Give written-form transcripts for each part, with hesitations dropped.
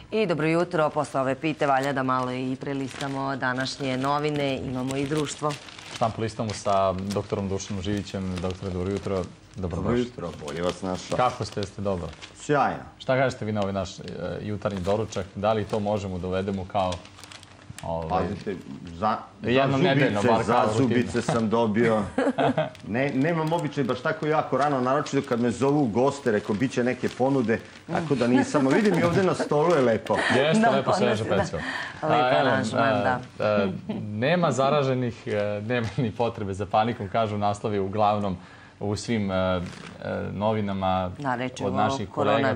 I dobro jutro, posle ove pite valja da malo i prelistamo današnje novine, imamo i društvo. Štampu listamo sa doktorom Dušanom Živićem. Doktore, dobro jutro. Dobro jutro, bolje vas našao. Kako ste, jeste dobro? Sjajno. Šta kažete vi na ovaj naš jutarnji doručak? Da li to možemo da uvedemo kao... Pazite, za zubice sam dobio. Nemam običaj baš tako jako rano, naročito kad me zovu goste, rekao, bit će neke ponude, tako da nisam. Vidim i ovdje na stolu je lepo. Jeste lepo sveže pecivo. Lepo aranžman, da. Nema zaraženih, nema ni potrebe za panikom, kažu naslovi uglavnom u svim novinama od naših kolega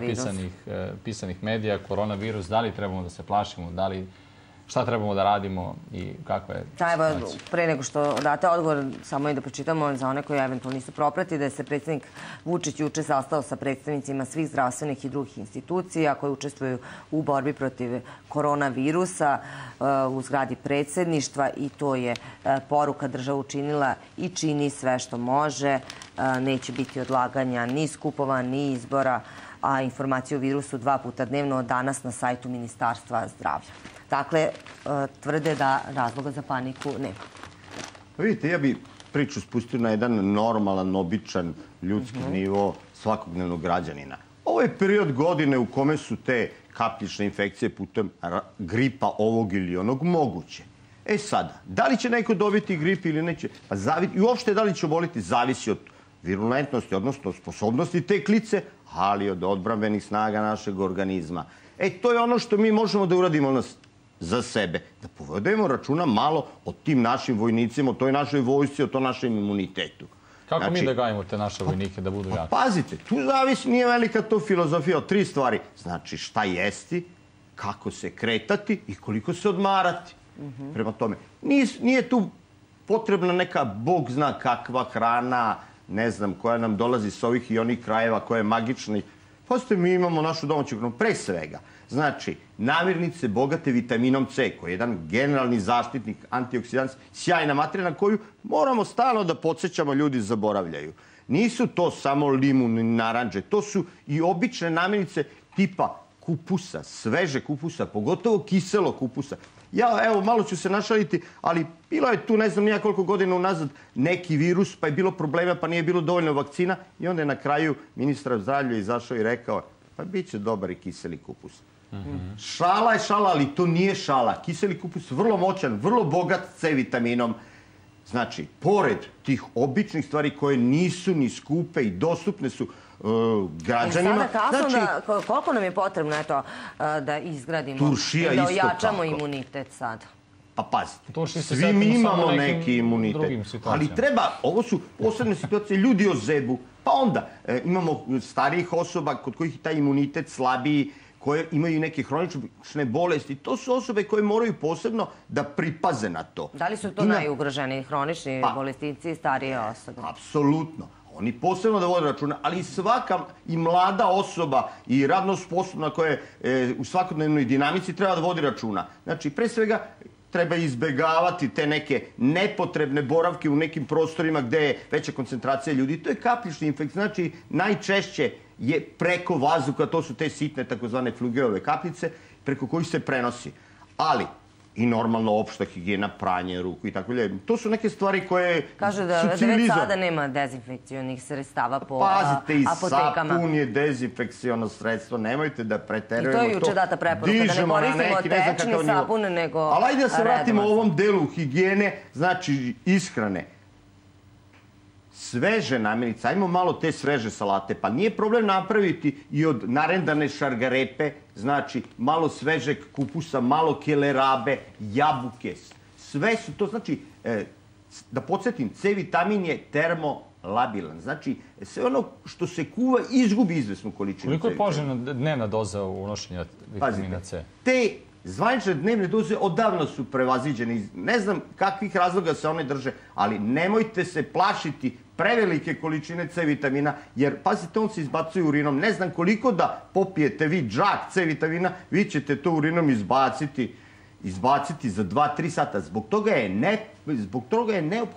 pisanih medija. Koronavirus, da li trebamo da se plašimo, da li... Šta trebamo da radimo i kakva je situacija? Pre nego što date odgovor, samo i da pročitamo za one koji eventualno nisu propratili, da je se predsjednik Vučić juče sastao sa predstavnicima svih zdravstvenih i drugih institucija koji učestvuju u borbi protiv koronavirusa u zgradi predsjedništva i to je poruka država učinila i čini sve što može. Neće biti odlaganja ni skupova, ni izbora, a informacije o virusu 2 puta dnevno od danas na sajtu Ministarstva zdravlja. Dakle, tvrde da razloga za paniku nema. Vidite, ja bi priču spustio na jedan normalan, običan ljudski nivo svakodnevnog građanina. Ovo je period godine u kome su te kapljične infekcije putem gripa ovog ili onog moguće. E sada, da li će neko dobiti grip ili neće? I uopšte da li će oboliti zavisi od virulentnosti, odnosno sposobnosti te klice, ali od odbrambenih snaga našeg organizma. To je ono što mi možemo da uradimo za sebe. Da povedemo računa malo o tim našim vojnicima, o toj našoj vojsci, o tom našem imunitetu. Kako mi da gajimo te naše vojnike da budu jaki? Pazite, tu zavisi, nije velika to filozofija od 3 stvari. Znači, šta jesti, kako se kretati i koliko se odmarati. Prema tome, nije tu potrebna neka, Bog zna kakva hrana, ne znam, koja nam dolazi s ovih i onih krajeva, koja je magična. Pazite, mi imamo našu domaću hranu, pre svega. Znači, namirnice bogate vitaminom C, koji je jedan generalni zaštitnik, antioksidans, sjajna materija na koju moramo stalno da podsjećamo, ljudi zaboravljaju. Nisu to samo limun i naranđe, to su i obične namirnice tipa kupusa, sveže kupusa, pogotovo kiselo kupusa. Ja, evo, malo ću se našaliti, ali bilo je tu, ne znam nija koliko godina unazad, neki virus, pa je bilo problema, pa nije bilo dovoljno vakcina i onda je na kraju ministar zdravlja izašao i rekao, pa bit će dobar i kiseli kupus. Šala je šala, ali to nije šala. Kiseli kupus vrlo moćan, vrlo bogat C vitaminom. Znači, pored tih običnih stvari koje nisu ni skupe i dostupne su građanima. Koliko nam je potrebno da izgradimo i da ojačamo imunitet sada? Pa pazite, svi mi imamo neki imunitet, ali treba, ovo su posebne situacije, ljudi ozebu, pa onda imamo starijih osoba kod kojih je taj imunitet slabiji, koje imaju neke hronične bolesti. To su osobe koje moraju posebno da pripaze na to. Da li su to najugroženiji hronični bolesnici i starije osobe? Apsolutno. Oni posebno da vode računa, ali i svaka i mlada osoba i radno sposobna koja je u svakodnevnoj dinamici treba da vodi računa. Znači, pre svega, treba izbegavati te neke nepotrebne boravke u nekim prostorima gde je veća koncentracija ljudi. To je kapljični infekt. Znači, najčešće je preko vazduha, to su te sitne takozvane Flugerove kapljice, preko kojih se prenosi. Ali, i normalno opšta higijena, pranje ruku i tako dalje. To su neke stvari koje su civilizovane. Kaže da već sada nema dezinfekcionih sredstava po apotekama. Pazite, i sapun je dezinfekciono sredstvo. Nemojte da preterujemo to. I to je juče data preporuka, da ne koristimo tečni sapun, nego redovan. Ali ajde da se vratimo u ovom delu higijene, znači ishrane. Sveže namirnice, ajmo malo te sveže salate, pa nije problem napraviti i od narendane šargarepe, znači malo svežeg kupusa, malo kelerabe, jabuke, sve su to, znači, da podsjetim, C vitamin je termolabilan, znači sve ono što se kuva izgubi izvesnu količinu. Koliko je poželjna dnevna doza unošenja vitamina C? Te zvanične dnevne doze odavno su prevaziđene. Ne znam kakvih razloga se one drže, ali nemojte se plašiti prevelike količine C vitamina, jer, pazite, on se izbacuje urinom. Ne znam koliko da popijete vi džak C vitamina, vi ćete to urinom izbaciti za 2-3 sata. Zbog toga je neophodno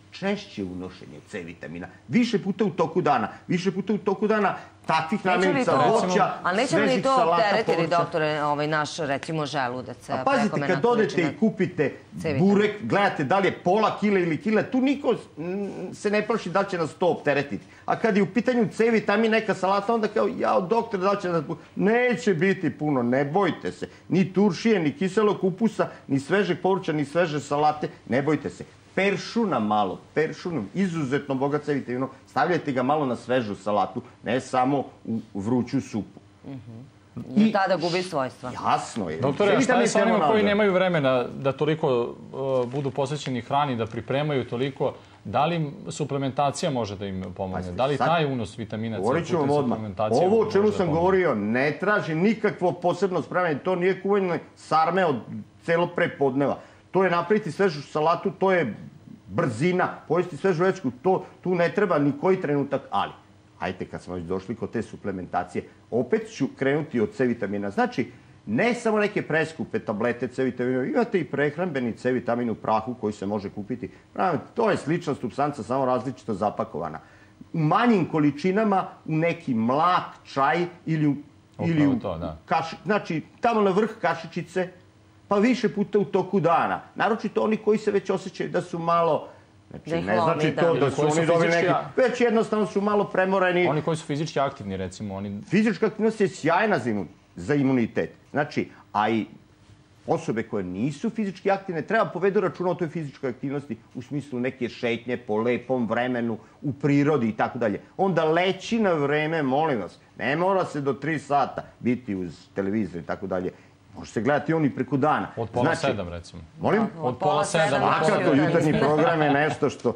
češće unošenje C vitamina. Više puta u toku dana. Više puta u toku dana takvih namirnica, voća, ali nećemo li to opteretiti, doktore, naš, recimo, želudac? A pazite, kad odete i kupite burek, gledate da li je pola kile ili kila, tu niko se ne plaši da će nas to opteretiti. A kad je u pitanju C vitamin, neka salata, onda kao, jao, doktor, da li će nas... Neće biti puno, ne bojte se. Ni turšije, ni kiselog kupusa, ni svežeg povrća, ni sveže salate, ne bojte se. Peršuna malo, peršunom, izuzetno bogat C vitaminom, stavljajte ga malo na svežu salatu, ne samo u vruću supu. I tada gubi svojstva. Jasno je. Doktore, a šta je sa onima koji nemaju vremena da toliko budu posvećeni hrani, da pripremaju toliko? Da li suplementacija može da im pomogne? Da li taj unos vitamina C putem suplementacije? Ovo o čemu sam govorio ne traži nikakvo posebno spremanje. To nije kuvanje sarme od celog prepodneva. To je napraviti svežu salatu, to je brzina, pojesti svežu večku, tu ne treba ni koji trenutak, ali, ajte kad smo već došli kod te suplementacije, opet ću krenuti od C vitamina. Znači, ne samo neke preskupe tablete C vitamina, imate i prehrambeni C vitamin u prahu koji se može kupiti. To je slična supstanca, samo različito zapakovana. U manjim količinama, u neki mlak, čaj ili u kašičice, znači tamo na vrh kašičice, pa više puta u toku dana. Naročito oni koji se već osjećaju da su malo... Znači, ne znači to da su oni dobili neki... Već jednostavno su malo premoreni. Oni koji su fizički aktivni, recimo. Fizička aktivnost je sjajna za imunitet. Znači, a i osobe koje nisu fizički aktivne treba povedu računa o toj fizičkoj aktivnosti u smislu neke šetnje po lepom vremenu, u prirodi i tako dalje. Onda leći na vreme, molim vas, ne mora se do 3 sata biti uz televizor i tako dalje. Može se gledati on i preko dana. Od pola 7, recimo. Molim? Od pola 7. Svakako, jutarnji program je nešto što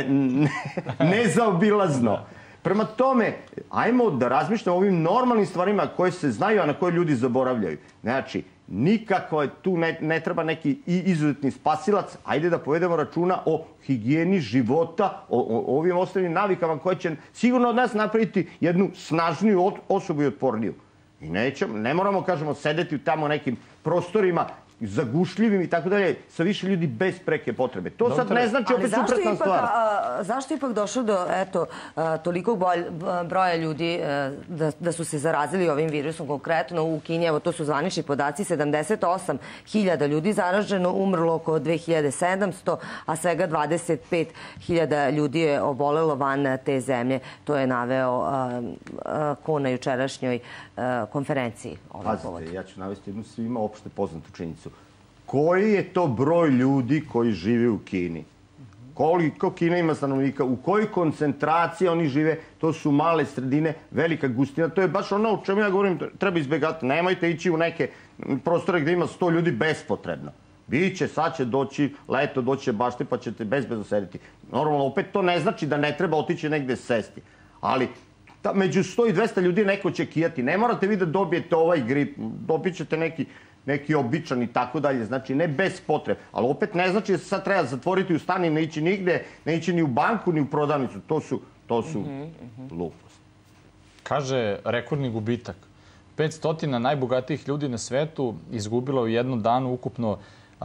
nezaobilazno. Prema tome, ajmo da razmišljamo o ovim normalnim stvarima koje se znaju, a na koje ljudi zaboravljaju. Znači, nikako tu ne treba neki izuzetni spasilac. Ajde da povedemo računa o higijeni života, o ovim osnovnim navikama koje će sigurno od nas napraviti jednu snažniju osobu i otporniju. I ne moramo, kažemo, sedeti tamo nekim prostorima zagušljivim i tako dalje, sa više ljudi bez preke potrebe. To sad ne znači opet suprotna stvar. Zašto ipak došlo do, tolikog broja ljudi da su se zarazili ovim virusom? Konkretno u Kini, evo to su zvanični podaci, 78.000 ljudi zaraženo, umrlo oko 2.700, a svega 25.000 ljudi je obolelo van te zemlje. To je naveo Ko na jučerašnjoj konferenciji. Pazite, ja ću navesti jednu svima opšte poznatu činjenicu. Koji je to broj ljudi koji žive u Kini? Koliko Kina ima stanovnika? U kojoj koncentraciji oni žive? To su male sredine, velika gustina. To je baš ono o čemu ja govorim, treba izbjegati. Nemojte ići u neke prostore gde ima 100 ljudi bespotrebno. Biće, sad će doći leto, doći će bašte, pa ćete bezbedno sediti. Normalno, opet to ne znači da ne treba otići negde sesti. Ali među 100 i 200 ljudi neko će kijati. Ne morate vi da dobijete ovaj grip, dobit ćete neki običan i tako dalje. Znači, ne bez potrebe. Ali opet ne znači da se sad treba zatvoriti u stan i ne ići nigde, ne ići ni u banku, ni u prodavnicu. To su gluposti. Kaže, rekordni gubitak. 500 najbogatijih ljudi na svetu izgubilo u jednom danu ukupno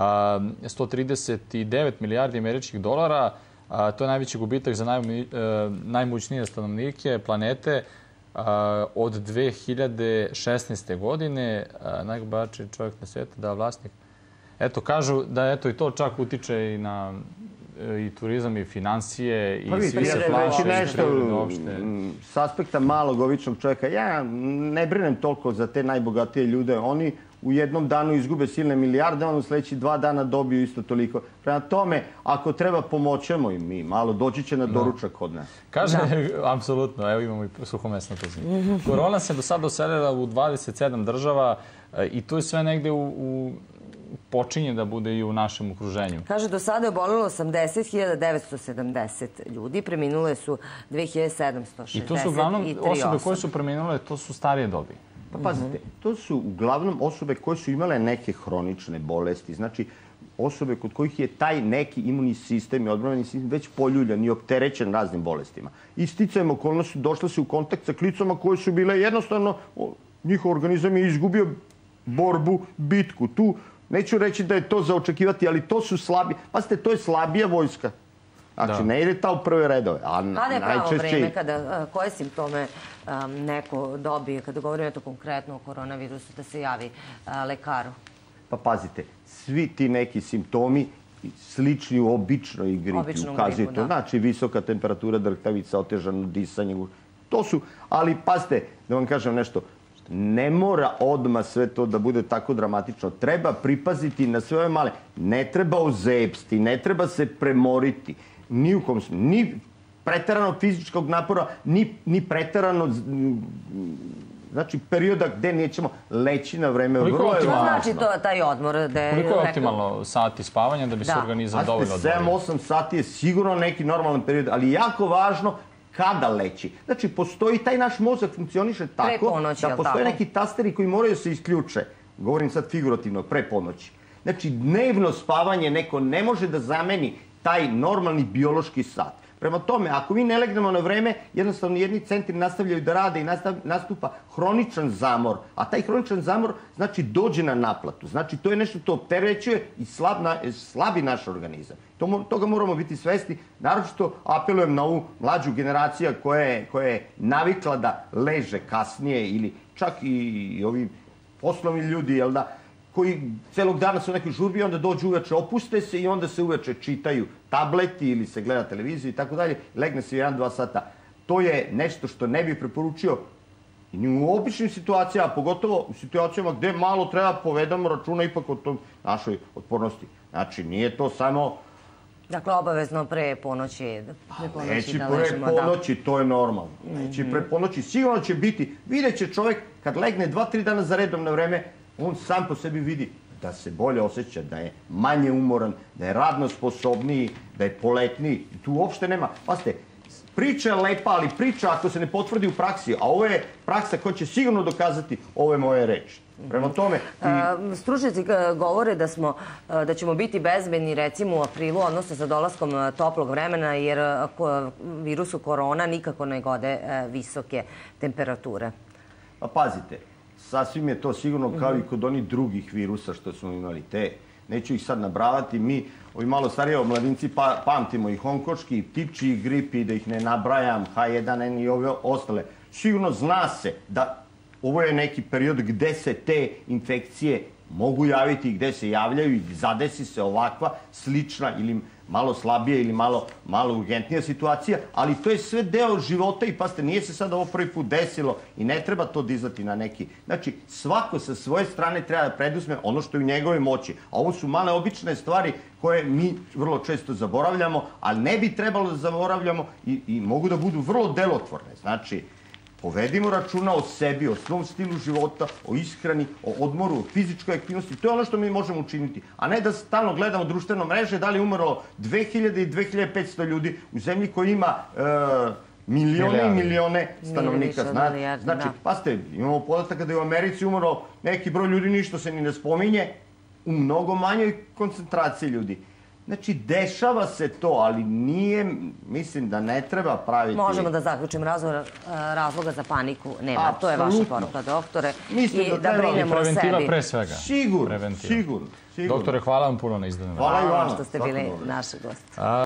139 milijardi američkih dolara. To je najveći gubitak za najmoćnije stanovnike planete od 2016. godine. Najbogatiji čovjek na svijetu, da, vlasnik. Eto, kažu da i to čak utiče i na i turizam i financije i svi se plaće i privredno uopšte. S aspekta malog običnog čovjeka, ja ne brinem toliko za te najbogatije ljude. Oni u jednom danu izgube silne milijarde, on u sljedeći 2 dana dobiju isto toliko. Prema tome, ako treba, pomoćemo im mi malo. Doći će na doručak kod nas. Kaže, apsolutno, evo imamo i suhomesno tuzinu. Korona se do sada doselila u 27 država i to je sve negde počinje da bude i u našem okruženju. Kaže, do sada je obolilo 80.970 ljudi, preminule su 2.763 I to su uglavnom osobe koje su preminule, to su starije dobi. Pa pazite, to su uglavnom osobe koje su imale neke hronične bolesti, znači osobe kod kojih je taj neki imunni sistem i odbrambeni sistem već poljuljan i opterećen raznim bolestima. I sticajem okolnosti došle se u kontakt sa klicama koje su bile jednostavno, njihov organizam je izgubio borbu, bitku. Tu neću reći da je to za očekivati, ali to su slabije. Pazite, to je slabija vojska. Znači, ne ide ta u prve redove. Kada je pravo vreme, koje simptome neko dobije, kada govorimo to konkretno o koronavirusu, da se javi lekaru? Pa pazite, svi ti neki simptomi slični u običnoj gripi ukazuju to. Znači, visoka temperatura, drhtavica, otežano disanje. To su, ali pazite, da vam kažem nešto, ne mora odmah sve to da bude tako dramatično. Treba pripaziti na sve ove male. Ne treba ozepsti, ne treba se premoriti. Ni u kom smislu. Ni preterano fizičkog napora, ni preterano znači perioda gde nećemo leći na vreme. Koliko znači taj odmor? Koliko je optimalno sati spavanja da bi se organizam dovoljno odmorio? 7-8 sati je sigurno neki normalan period, ali jako važno kada leći. Znači, postoji taj naš mozak funkcioniše tako da postoje neki tasteri koji moraju se isključe. Govorim sad figurativno, pre ponoći. Znači, dnevno spavanje neko ne može da zameni taj normalni biološki sat. Prema tome, ako mi ne legnemo na vreme, jednostavno jedni centri nastavljaju da rade i nastupa hroničan zamor. A taj hroničan zamor znači dođe na naplatu. Znači, to je nešto što opterećuje i slabi naš organizam. Toga moramo biti svesni. Naročito apelujem na ovu mlađu generaciju koja je navikla da leže kasnije ili čak i ovi poslovni ljudi, jel da, koji celog dana su u nekoj žurbi, onda dođu uveče, opuste se i onda se uveče čitaju tableti ili se gleda televiziju i tako dalje, legne se 1-2 sata. To je nešto što ne bih preporučio i u običnim situacijama, pogotovo u situacijama gde malo treba povedamo računa ipak o tom našoj otpornosti. Znači, nije to samo... Dakle, obavezno pre ponoći Leći pre ponoći, to je normalno. Leći pre ponoći, sigurno će biti, vidjet će čovjek kad legne 2-3 dana za redom na vreme, on sam po sebi vidi da se bolje osjeća, da je manje umoran, da je radno sposobniji, da je poletniji. Tu uopšte nema. Pazite, priča je lepa, ali priča ako se ne potvrdi u praksi, a ovo je praksa koja će sigurno dokazati ove moje reči. Prema tome... Stručnjaci govore da ćemo biti bezbedni recimo u aprilu, odnosno sa dolaskom toplog vremena, jer virusu korona nikako ne gode visoke temperature. Pa pazite, sasvim je to sigurno kao i kod onih drugih virusa što smo imali. Neću ih sad nabravati. Mi, ovi malo stariji omladinci, pamtimo i honkočki, i ptičji grip, i da ih ne nabrajam, H1N i ove ostale. Sigurno zna se da ovo je neki period gde se te infekcije mogu javiti i gde se javljaju i zadesi se ovakva slična ili malo slabija ili malo urgentnija situacija, ali to je sve deo života i pazite, nije se sad ovo prvi put desilo i ne treba to dizati na neki. Znači, svako sa svoje strane treba da preduzme ono što je u njegove moći. A ovo su male obične stvari koje mi vrlo često zaboravljamo, ali ne bi trebalo da zaboravljamo i mogu da budu vrlo delotvorne. Znači, povedimo računa o sebi, o svom stilu života, o ishrani, o odmoru, o fizičkoj aktivnosti. To je ono što mi možemo učiniti. A ne da stalno gledamo društveno mreže, da li je umrlo 2000 i 2500 ljudi u zemlji koja ima milione i milione stanovnika. Znači, pazite, imamo podatak da je u Americi umrlo neki broj ljudi, ništa se ni ne spominje, u mnogo manjoj koncentraciji ljudi. Znači, dešava se to, ali nije, mislim da ne treba praviti... Možemo da zaključimo razloga za paniku. Nema, to je vaša poruka, doktore. Mislim da brinemo o sebi. Preventiva pre svega. Sigurno. Doktore, hvala vam puno na izdanju. Hvala i vama. Što ste bili naši gosti.